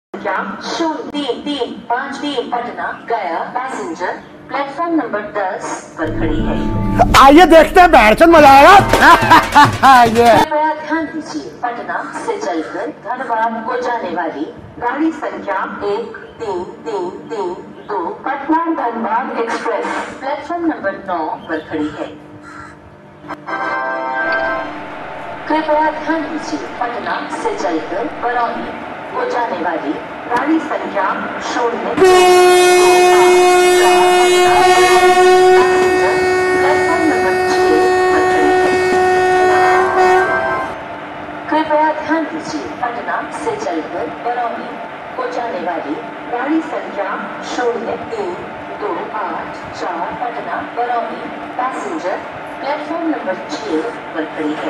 संख्या 0335 पटना गया passenger platform number 10 पर खड़ी है। आइए देखते हैं बैठन मजा आएगा। कृपया ध्यान दीजिए, पटना से चलकर धनबाद को जाने वाली गाड़ी संख्या 13332 Patna Dhanbad express platform number 9 पर खड़ी है। कृपया ध्यान दीजिए, पटना से चलकर बरौनी को जाने वाली गाड़ी संख्या 0 कृपया ध्यान दीजिए, पटना से चलकर बरौनी को जाने वाली गाड़ी संख्या 03284 Patna Barauni passenger platform number 6 पर खड़ी है।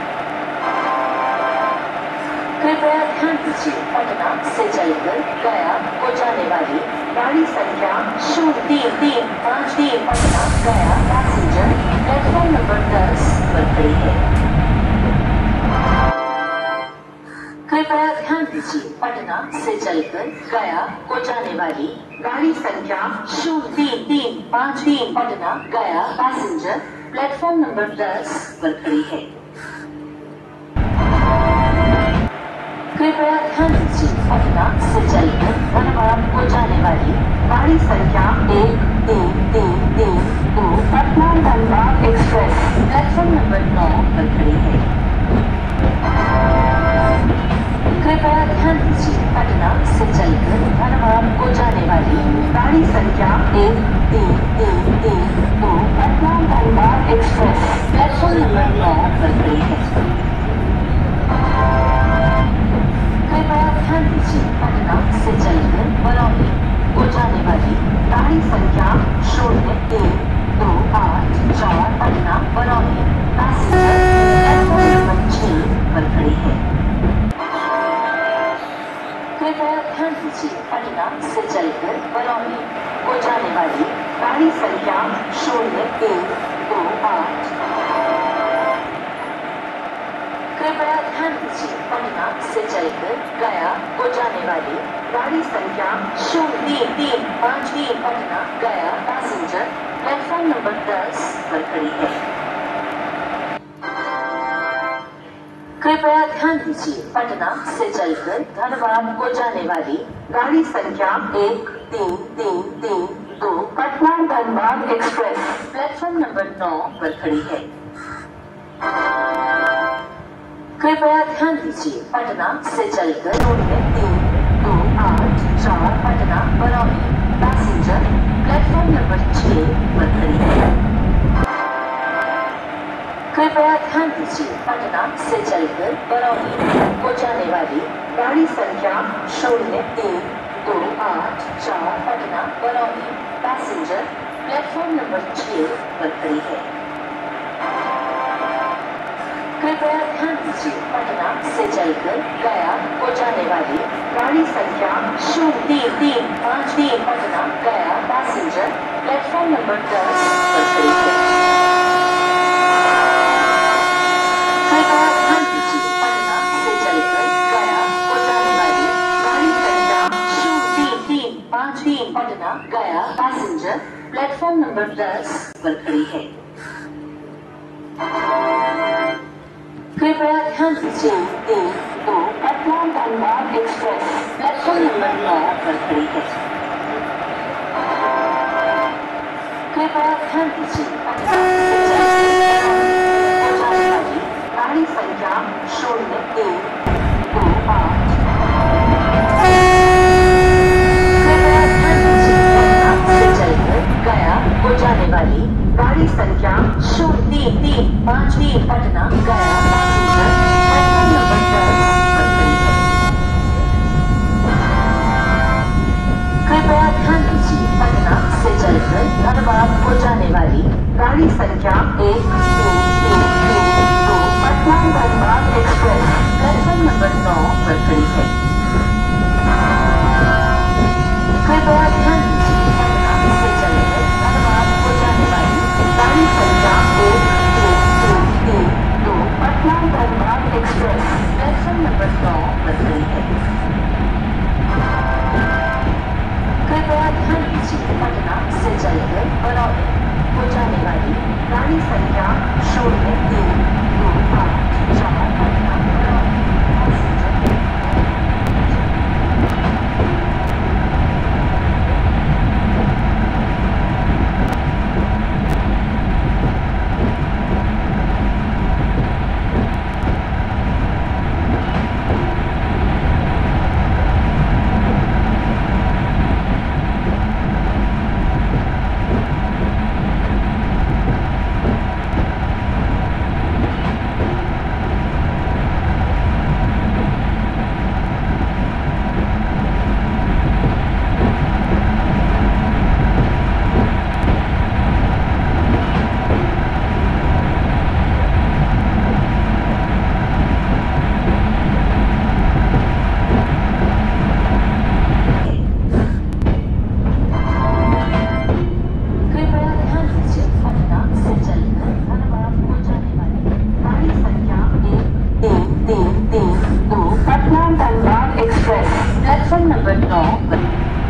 कृपया ध्यान दीजिए, पटना से चलकर गया को जाने वाली गाड़ी संख्या 03353 पटना गया पैसेंजर प्लेटफॉर्म नंबर 10 पर खड़ी है। कृपया ध्यान दीजिए, पटना से चलकर गया को जाने वाली गाड़ी संख्या 03353 पटना गया पैसेंजर प्लेटफॉर्म नंबर 10 पर खड़ी है। कृपया ध्यान दीजिए, पटना से चलकर धनबाद को जाने वाली गाड़ी संख्या 13332 Patna Dhanbad express platform number 9 पर खड़ी है। कृपया ध्यान दीजिए, पटना से चलकर धनबाद को जाने वाली गाड़ी संख्या 13332 Patna Dhanbad express platform number 9 पर खड़ी है। कृपया ध्यान दीजिए, पटना से चलकर बरौनी को जाने वाली गाड़ी संख्या 01284 Patna Barauni passenger platform number 6 पर खड़ी है। कृपया ध्यान दीजिए, पटना से चलकर बरौनी को जाने वाली गाड़ी संख्या 01284 कृपया ध्यान दीजिए, पटना से चलकर गया को जाने वाली गाड़ी संख्या 03353 पटना गया पैसेंजर प्लेटफॉर्म नंबर 10 पर खड़ी है। कृपया ध्यान दीजिए, पटना से चलकर धनबाद को जाने वाली गाड़ी संख्या 13332 Patna Dhanbad express platform number 9 पर खड़ी है। कृपया ध्यान दीजिए, पटना से चलकर 03284 Patna Barauni passenger platform number 6 पर खड़ी है। कृपया ध्यान दीजिए, पटना से चलकर बरौनी को जाने वाली गाड़ी संख्या 03284 Patna Barauni passenger platform number 6 पर खड़ी है। कृपया ध्यान दीजिए, पटना से चलकर गया को जाने वाली गाड़ी संख्या 03353 पटना गया पैसेंजर प्लेटफॉर्म नंबर 10 पर खड़ी है। कृपया ध्यान दीजिए, पटना से चलकर गया को जाने वाली गाड़ी संख्या 03353 पटना गया पैसेंजर प्लेटफॉर्म नंबर 10 पर खड़ी है। कृपया ध्यान दीजिए, 132 Patna Dhanbad express platform number 9 पर खड़ी है। कृपया ध्यान दीजिए, पटना से चलकर को जाने वाली गाड़ी संख्या 03128 कृपया ध्यान दीजिए, पटना से चलकर गया को जाने वाली गाड़ी संख्या 03353 पटना गया पैसेंजर प्लेटफॉर्म नंबर 10 पर खड़ी है। कृपया ध्यान दीजिए, पटना से चलकर धनबाद को जाने वाली गाड़ी प्लेटफॉर्म नंबर 9 पर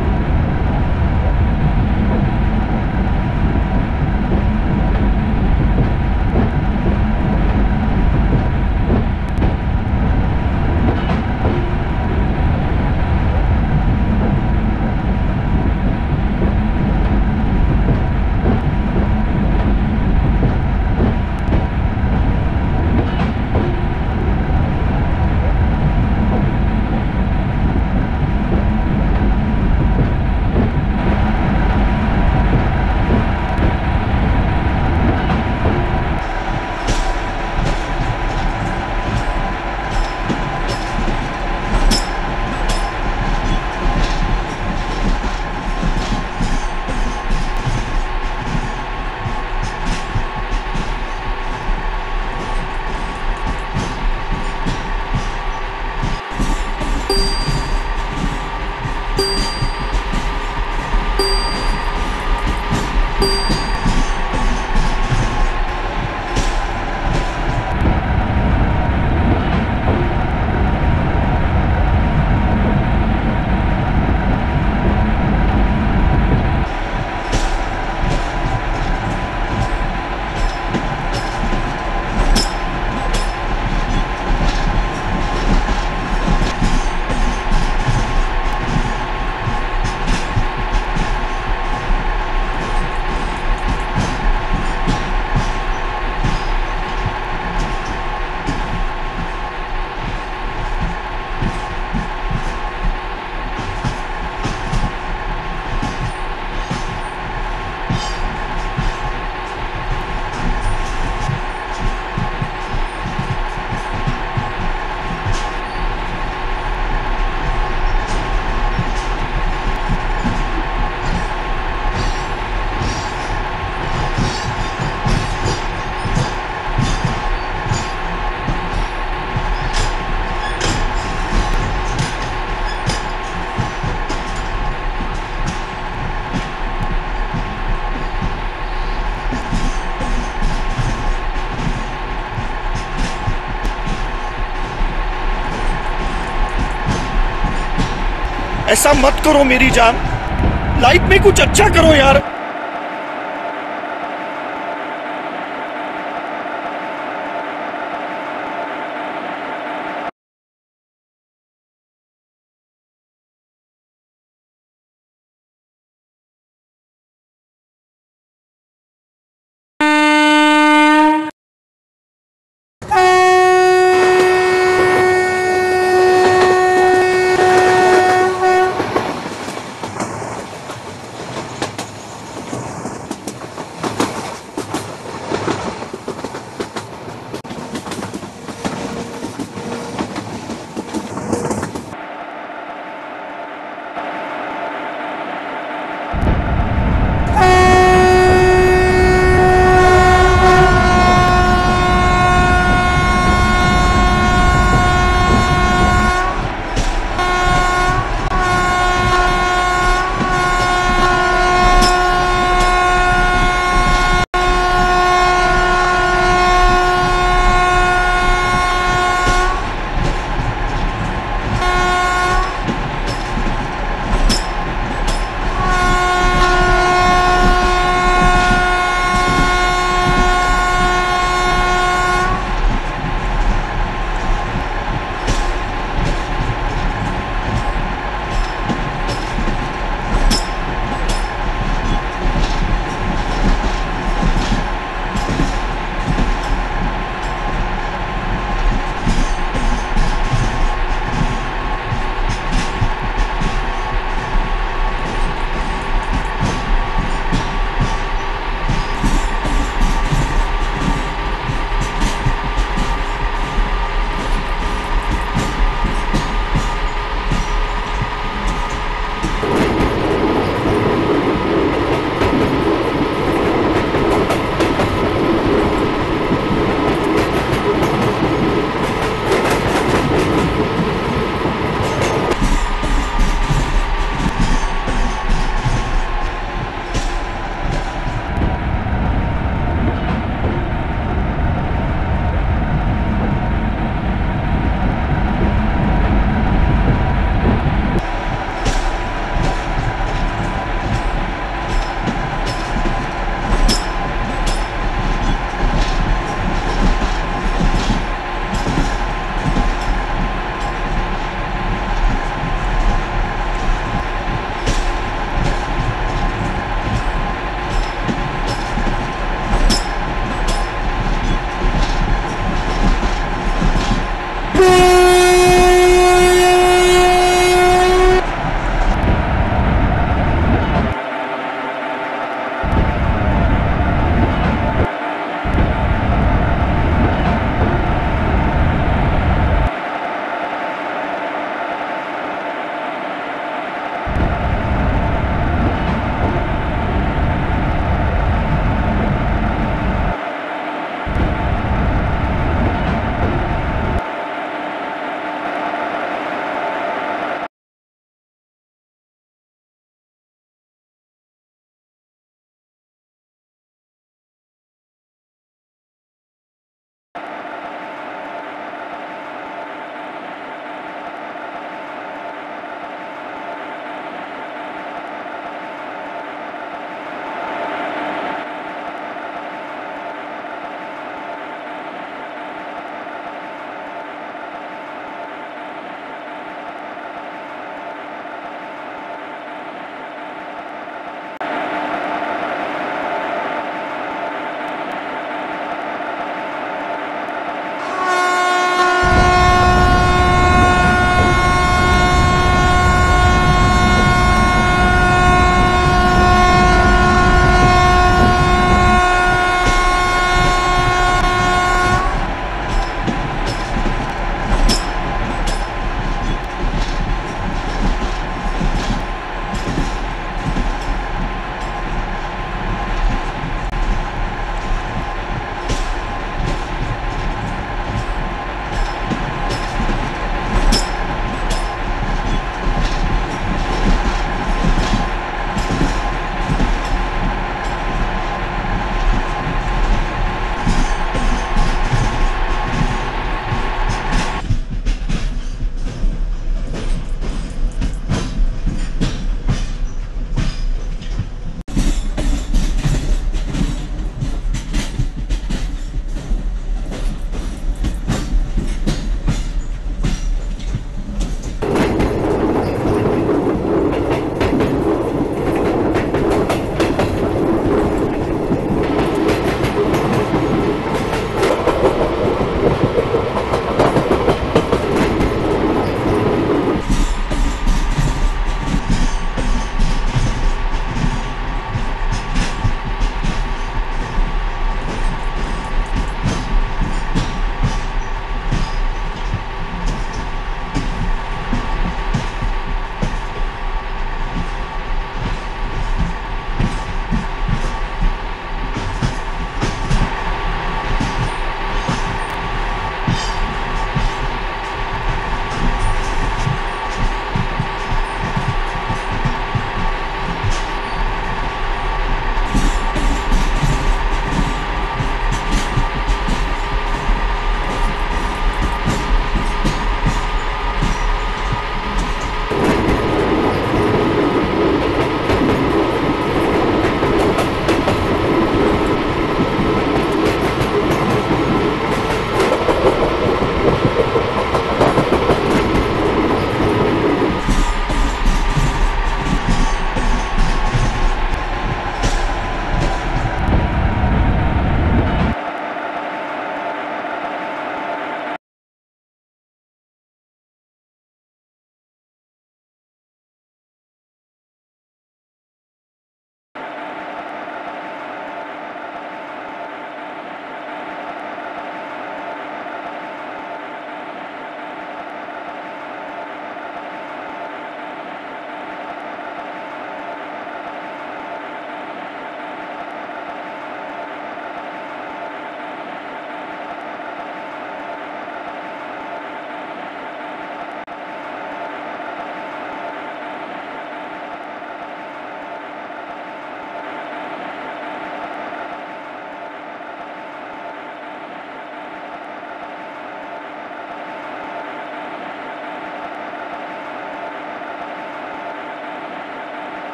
ऐसा मत करो मेरी जान, लाइफ में कुछ अच्छा करो यार।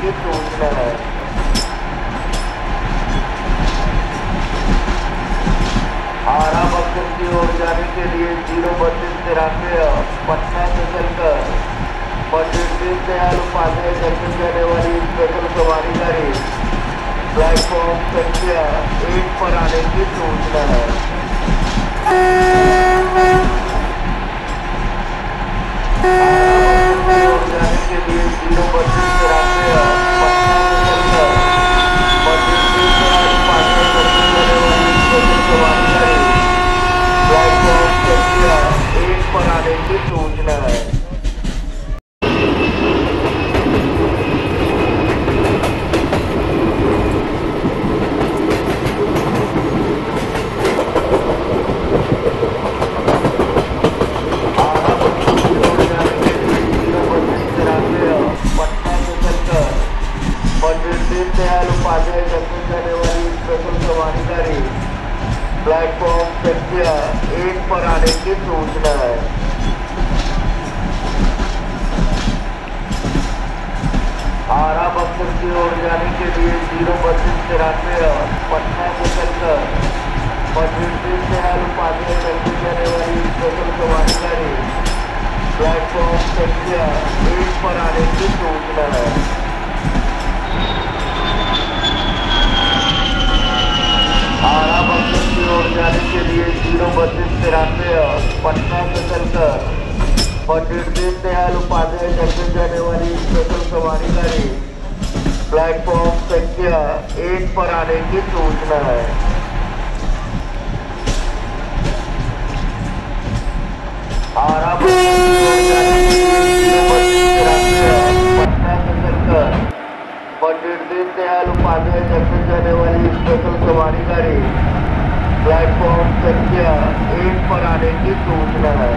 की सूचना है। आरा बक्सर की ओर जाने के लिए 03293 पटना से चलकर पंडित दीनदयाल उपाध्याय जंक्शन जाने वाली स्पेशल सवारी गाड़ी प्लेटफॉर्म संख्या 1 पर आने की सूचना है। जाने के लिए 03293 पटना से चलकर पंडित दीनदयाल उपाध्याय जंक्शन जाने वाली स्पेशल सवारी गाड़ी प्लेटफॉर्म संख्या 1 पर आने की सूचना है। दीनदयाल उपाध्याय जंक्शन जाने वाली स्पेशल सवारी गाड़ी प्लेटफॉर्म संख्या 1 पर आने की सूचना है। आरा बक्सर की ओर जाने के लिए 03293 पटना से चलकर पंडित दीनदयाल उपाध्याय जंक्शन जाने वाली स्पेशल सवारी गाड़ी प्लेटफॉर्म संख्या 1 पर आने की सूचना है। आरा बक्सर की ओर जाने के लिए 03293 पटना से चलकर पंडित दीनदयाल उपाध्याय जंक्शन जाने वाली स्पेशल सवारी गाड़ी प्लेटफॉर्म संख्या 1 पर आने की सूचना है। आरा बक्सर की ओर जाने के लिए 03293 पटना से चलकर पंडित दीनदयाल उपाध्याय जंक्शन जाने वाली स्पेशल सवारी गाड़ी प्लेटफॉर्म संख्या 1 पर आने की सूचना है।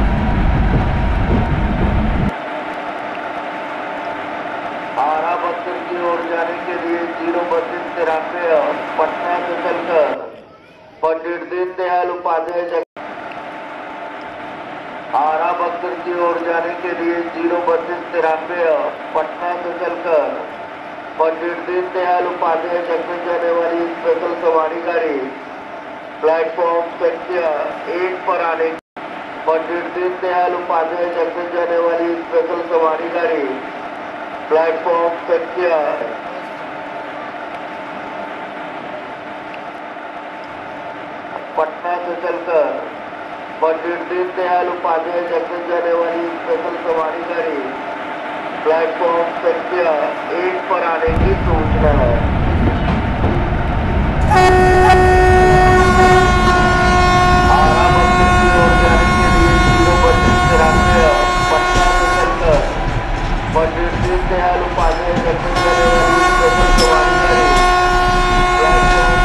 आरा बक्सर की ओर जाने के लिए 03293 पटना से चलकर पंडित दीनदयाल उपाध्याय आरा बक्सर की ओर जाने के लिए 03293 पटना से चलकर पंडित दीनदयाल उपाध्याय जंक्शन जाने वाली स्पेशल सवारी गाड़ी प्लेटफॉर्म संख्या 1 पर आने पंडित दीनदयाल उपाध्याय जंक्शन जाने वाली स्पेशल सवारी गाड़ी प्लेटफॉर्म संख्या पटना से चलकर पंडित दीनदयाल उपाध्याय जंक्शन जाने वाली स्पेशल सवारी गाड़ी प्लेटफॉर्म संख्या 1 पर आने की सूचना है। आरा बक्सर की ओर जाने के लिए 03293 पटना से चलकर पंडित दीनदयाल उपाध्याय जंक्शन जाने वाली स्पेशल सवारी गाड़ी प्लेटफॉर्म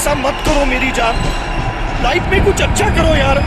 ऐसा मत करो मेरी जान, लाइफ में कुछ अच्छा करो यार।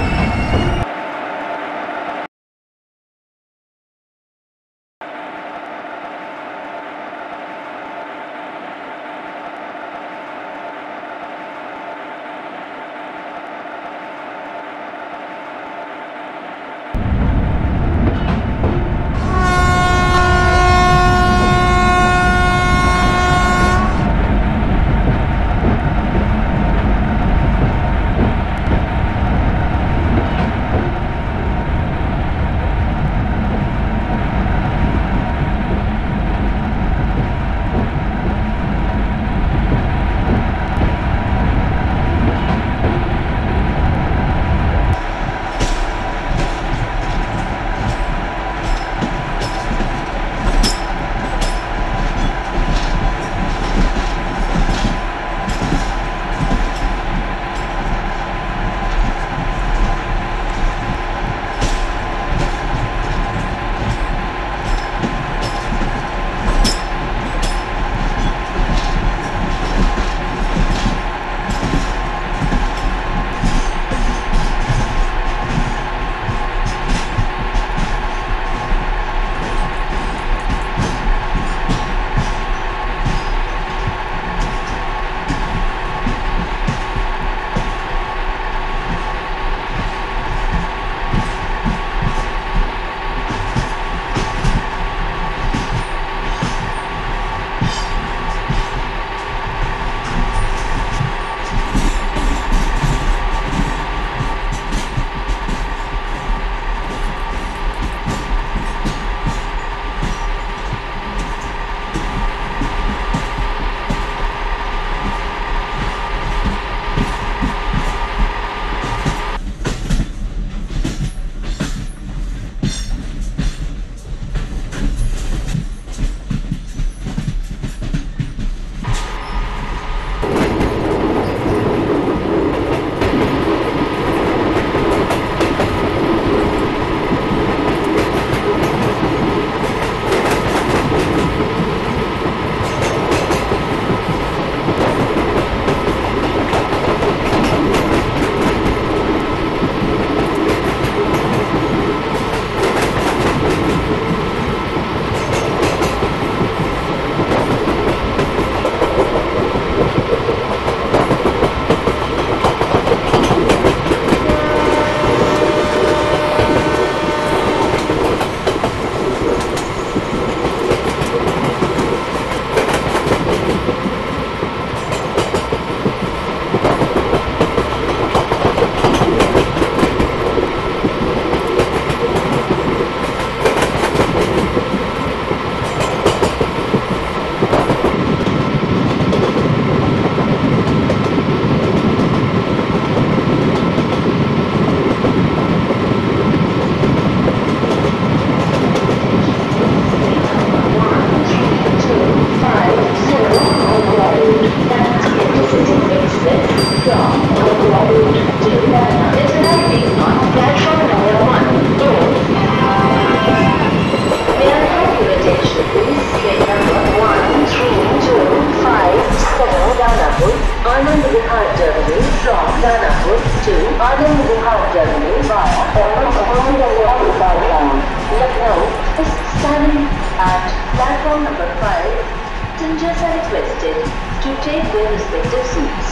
Platform number 5, passengers are requested to take their respective seats.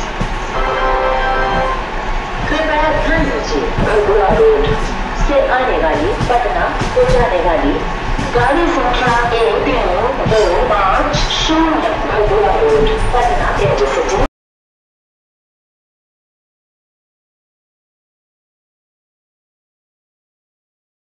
कृपया ध्यान दीजिए, भगोड़ा रोड से आने वाली पटना को जाने वाली गाड़ी संख्या 1 3 2 5 0